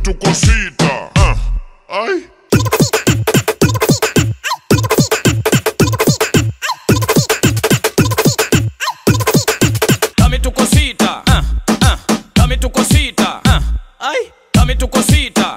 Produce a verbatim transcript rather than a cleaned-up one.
tu cosita. Ah, ay. Dame tu cosita, ah, ah, dame tu cosita, ah, ay, dame tu cosita.